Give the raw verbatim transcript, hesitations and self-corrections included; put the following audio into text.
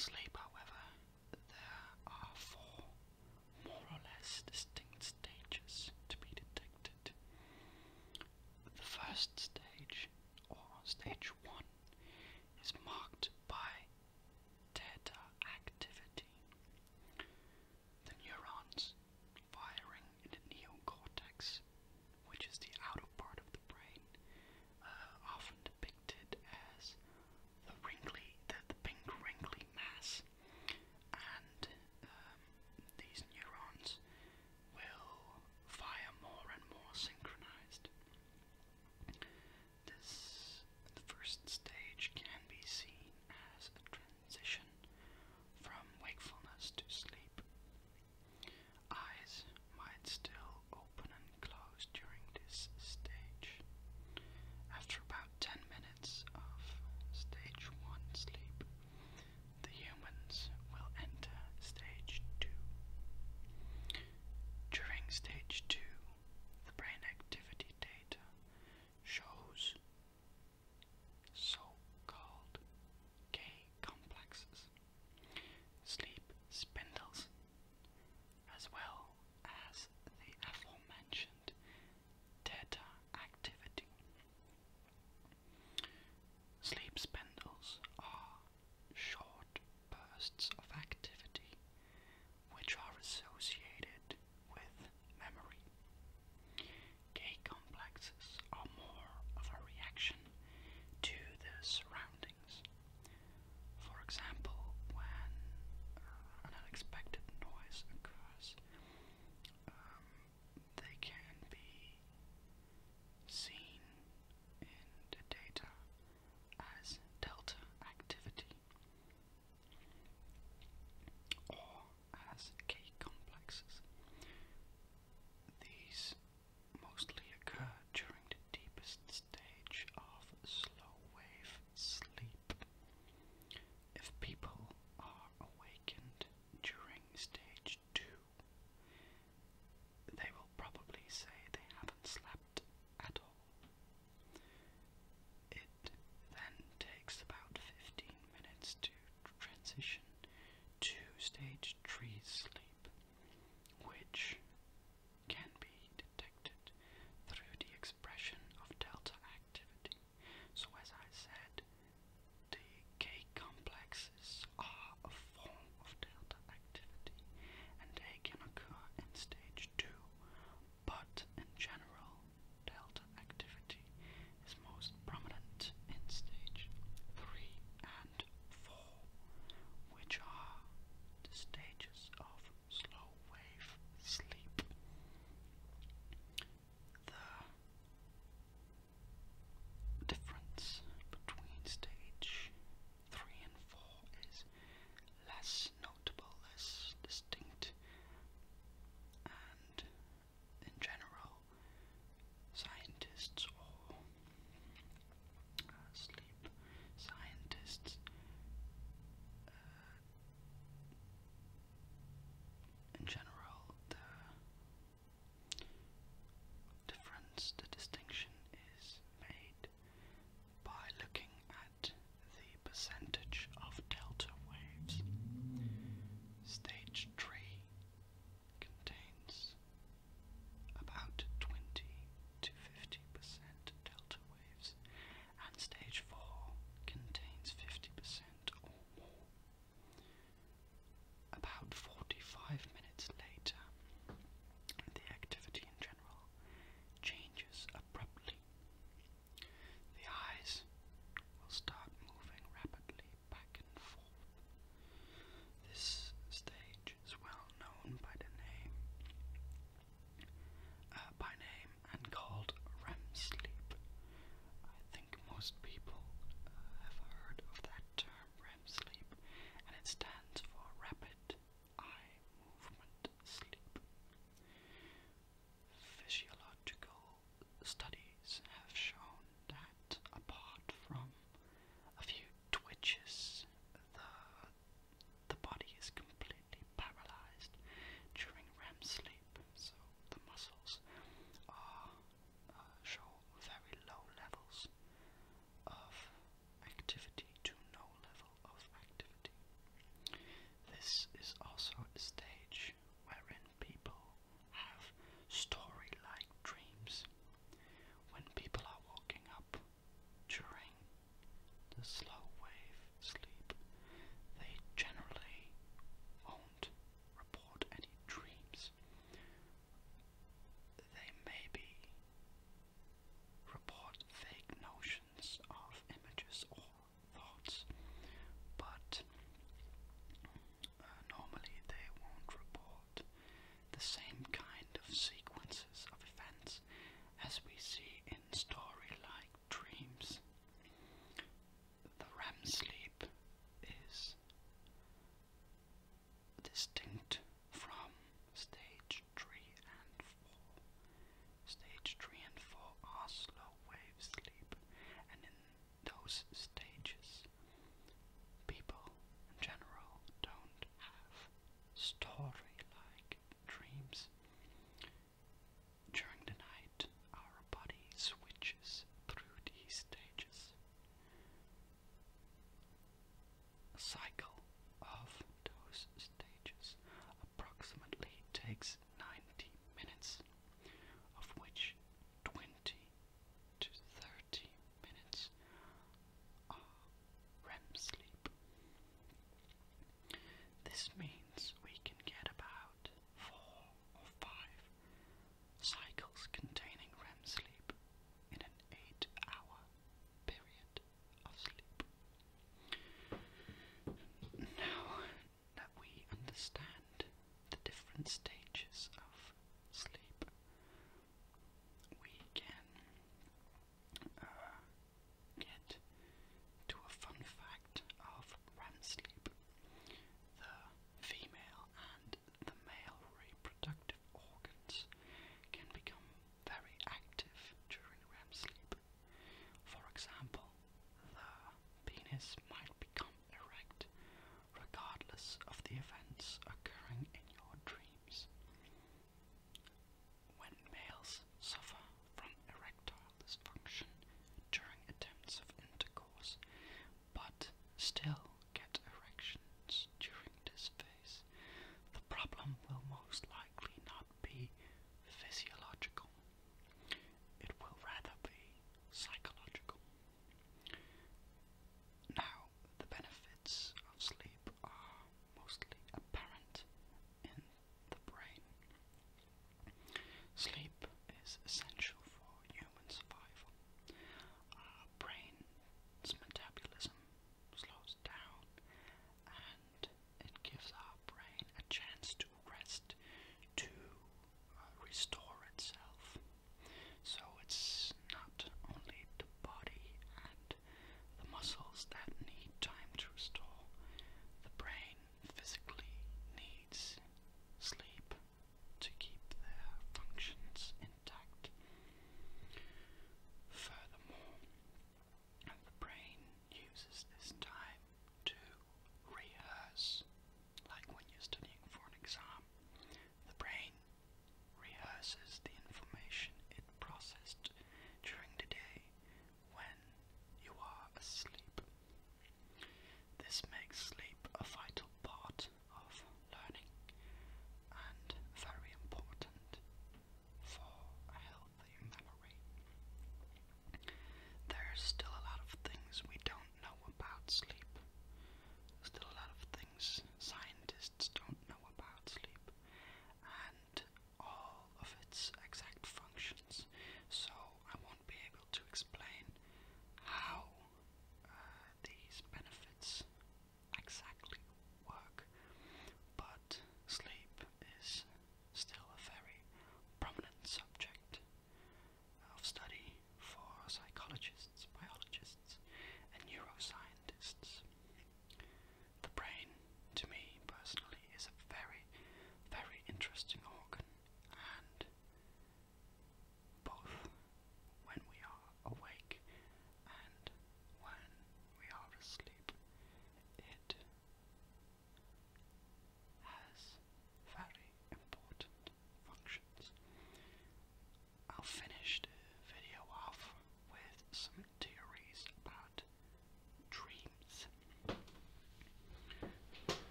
sleep, however, there are four more or less distinct stages to be detected. The first stage, or stage one, is marked by theta activity. The neurons firing in the neocortex, which is the outer part of the brain, uh, often depicted as the wrinkly, the, the pink wrinkly mass, and um, these neurons will fire more and more synchronized. This, the first stage, can be seen as a transition from wakefulness to sleep. Eyes might still open and close during this stage. After about ten minutes of stage one sleep, the humans will enter stage two. During stage two, the brain activity data shows so-called K complexes, sleep spindles, as well as the aforementioned theta activity. Sleep spindles are short bursts of activity which are associated with memory. K complexes are more of a reaction to the surroundings. For example, when uh, an unexpected noise occurs, um, they can be seen in the data as delta activity or as K complexes. These mostly occur during the deepest stage of slow wave sleep. If people cycle of those stages approximately takes ninety minutes, of which twenty to thirty minutes are R E M sleep. This means we can get about four or five cycles containing R E M sleep in an eight hour period of sleep. Now that we understand the different stages of sleep, we can uh, get to a fun fact of R E M sleep. The female and the male reproductive organs can become very active during R E M sleep. For example, the penis might become erect regardless of the events occurring in your dreams. When males suffer from erectile dysfunction during attempts of intercourse, but still get erections during this phase, the problem will most likely not be physiological. It will rather be psychological. Now, the benefits of sleep are mostly apparent in the brain. Sleep is essential for human survival. Our brain's metabolism slows down, and it gives our brain a chance to rest, to uh, restore itself. So it's not only the body and the muscles that need time to restore. The brain physically needs sleep to keep their functions intact. Furthermore, the brain uses this time to rehearse, like when you're studying for an exam. The brain rehearses the information it processed during the day when you are asleep. This makes sleep